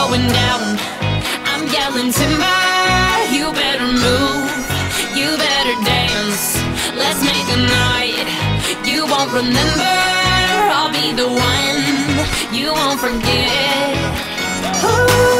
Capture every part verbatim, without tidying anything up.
going down. I'm yelling timber, you better move, you better dance. Let's make a night you won't remember. I'll be the one you won't forget. Ooh.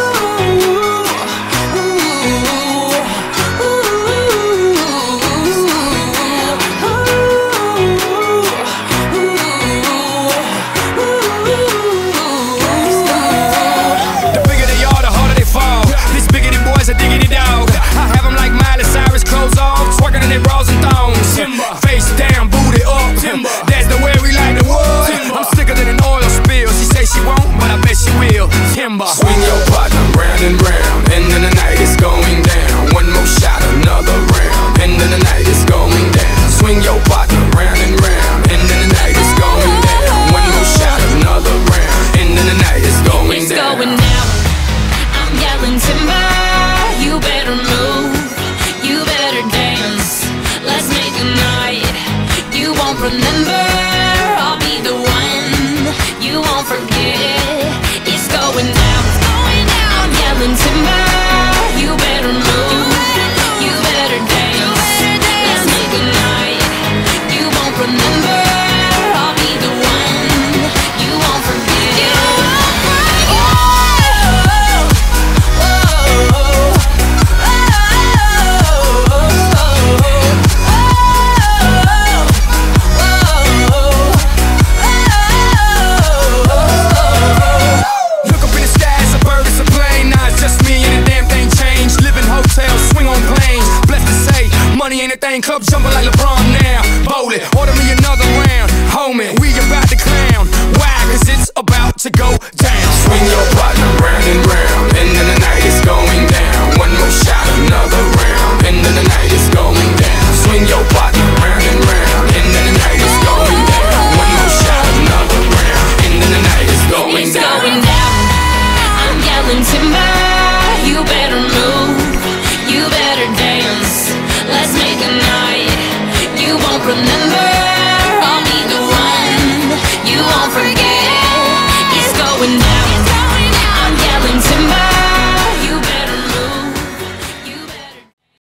Face down, booty up, timber. That's the way we like the wood. Timber. I'm slicker than an oil spill. She say she won't, but I bet she will. Timber. Swing your partner round and round, and then the night is going down. One more shot, another round, and then the night is going down. Swing your partner round and round, and then the night is going down. One more shot, another round, and then the night is going it's down. It's going down. I'm yelling timber. You better move. You better dance. Let's make a night you won't remember. I'll be the one you won't forget. It's going down. It's going down. I'm yelling timber. You better move. You better dance. Let's make a night you won't remember. I'll be the one you won't forget. You won't forget. Oh, oh, oh, money ain't a thing, club jumping like LeBron now. Bowling, order me another round. Homie, we about to clown. Why? Cause it's about to go down. Swing your partner round and round.